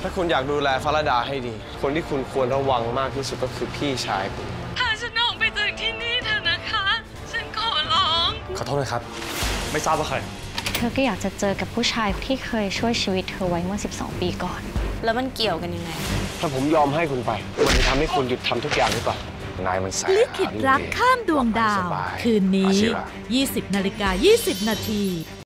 ถ้าคุณอยากดูแลฟาราดาให้ดี คนที่คุณควรระวังมากที่สุดก็คือพี่ชายคุณพาฉันออกไปจากที่นี่เถอะนะคะ ฉันขอร้องขอโทษนะครับ ไม่ทราบว่าใครเธอก็อยากจะเจอกับผู้ชายที่เคยช่วยชีวิตเธอไว้เมื่อ12 ปีก่อนแล้วมันเกี่ยวกันยังไงถ้าผมยอมให้คุณไปมันจะทำให้คุณหยุดทำทุกอย่างหรือเปล่านายมันแสบลิขิตรักข้ามดวงดาวคืนนี้ 20:20 น.